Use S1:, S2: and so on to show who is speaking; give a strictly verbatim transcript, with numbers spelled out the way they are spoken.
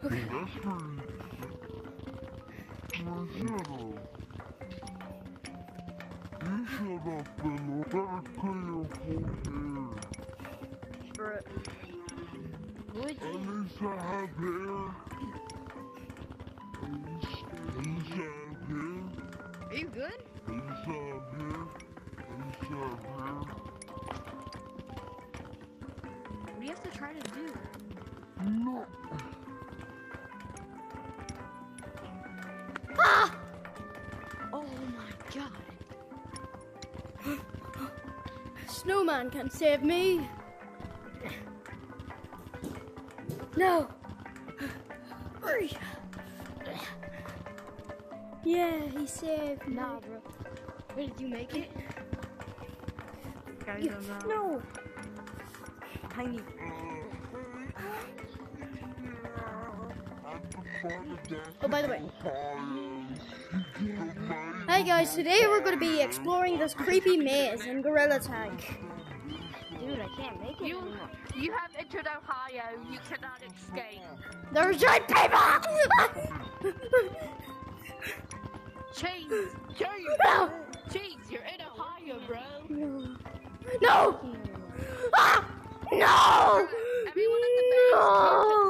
S1: Okay. You shut up, Billy. Better clear your whole hair.
S2: Bruh. Would you?
S1: At least I have hair. At least, at least I have hair.
S2: Are you good?
S1: At least I have hair. At least I have hair.
S2: What do you have to try to do?
S1: No.
S2: Ah! Oh my god. Snowman can save me. No. Hurry. Yeah, he saved me. Nah, bro. Wait, did you make it?
S3: Guys,
S2: Yeah.
S3: I'm not.
S2: No.
S3: Tiny.
S2: Oh, by the way. Hi guys, today we're going to be exploring this creepy maze in Gorilla Tag.
S3: Dude, I can't make it.
S4: You, you have entered Ohio. You cannot escape.
S2: There's giant people!
S4: Cheese! Cheese!
S2: No!
S4: Cheese! You're in Ohio, bro.
S2: No! No! Ah! No!
S4: Everyone in the base,
S2: No!